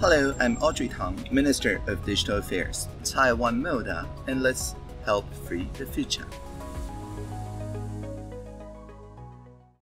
Hello, I'm Audrey Tang, Minister of Digital Affairs, Taiwan moda, and let's help free the future.